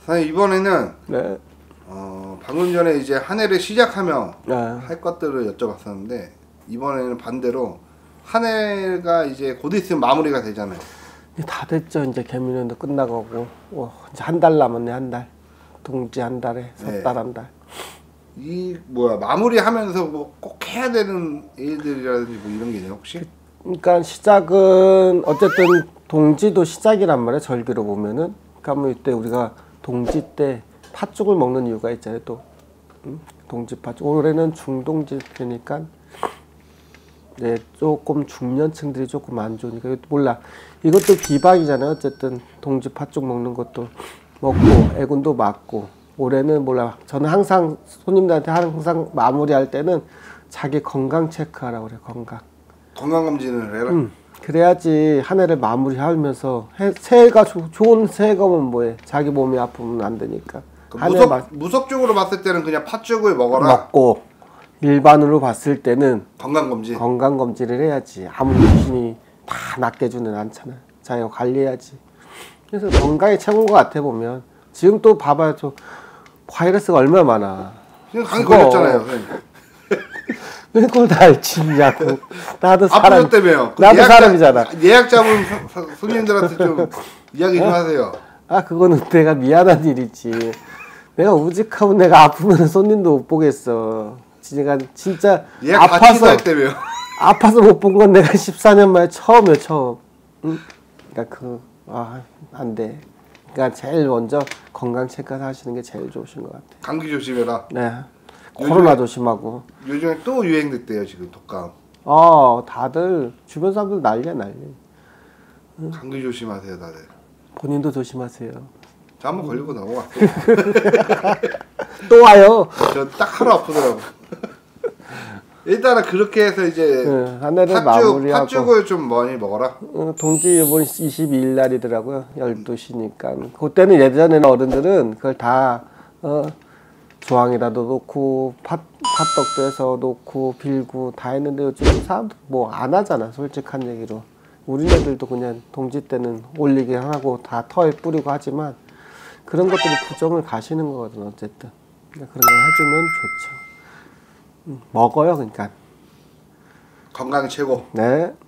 사장님 이번에는 네. 방금 전에 이제 한 해를 시작하며 네. 할 것들을 여쭤봤었는데 이번에는 반대로 한 해가 이제 곧 있으면 마무리가 되잖아요. 다 됐죠. 이제 개미년도 끝나가고 이제 한 달 남았네. 한 달. 동지 한 달에 섣달 한 달. 이 뭐야 마무리하면서 뭐 꼭 해야 되는 일들이라든지 뭐 이런 게 있나요 혹시? 그러니까 시작은 어쨌든 동지도 시작이란 말이야. 절기로 보면은. 그러니까 뭐 이때 우리가 동지 때 팥죽을 먹는 이유가 있잖아요. 또 동지 팥죽. 올해는 중동지니까 네, 조금 중년층들이 조금 안 좋으니까 몰라. 이것도 비박이잖아요. 어쨌든 동지 팥죽 먹는 것도 먹고 애군도 맞고 올해는 몰라. 저는 항상 손님들한테 항상 마무리할 때는 자기 건강 체크하라고 그래. 건강 검진을 해라. 그래야지 한 해를 마무리하면서 새해가 좋은 새해가 오면 뭐해. 자기 몸이 아프면 안 되니까. 무속적으로 봤을 때는 그냥 팥죽을 먹어라. 먹고 일반으로 봤을 때는 건강검진을 해야지. 아무 귀신이 다 낫게 주는 않잖아. 자기가 관리해야지. 그래서 건강이 최고인 것 같아 보면. 지금 또 봐봐요. 저 바이러스가 얼마나 많아. 지금 감기 걸렸잖아요. 왜 그걸 다 알지냐고. 나도 아프셨다며요. 나도 사람이잖아. 예약 잡은 손님들한테 좀 이야기 좀 하세요. 그거는 내가 미안한 일이지. 내가 우직하면 내가 아프면 손님도 못 보겠어. 내가 진짜 아파서 못 본 건 내가 14년 만에 처음이에요. 처음. 응? 그러니까 안 돼. 그러니까 제일 먼저 건강 체크 하시는 게 제일 좋으신 것 같아. 감기 조심해라. 네. 코로나 조심하고. 요즘에 또 유행됐대요 지금 독감. 다들 주변 사람들 난리야. 감기 조심하세요 다들. 본인도 조심하세요. 저 한번 걸리고 넘어갔어요. 또 와요. 저 딱 하루 아프더라고. 일단은 그렇게 해서 이제 한 해를 마무리하고 팥죽을 좀 많이 먹어라. 동지 이번 22일 날이더라고요. 12시니까. 그때는 예전에는 어른들은 그걸 다 조항이라도 놓고 팥떡도 해서 놓고 빌고 다 했는데 요즘 사람들 뭐 안 하잖아. 솔직한 얘기로. 우리네들도 그냥 동지 때는 올리게 하고 다 터에 뿌리고 하지만 그런 것들이 부정을 가시는 거거든. 어쨌든 그런 걸 해주면 좋죠. 먹어요. 그러니까 건강이 최고. 네.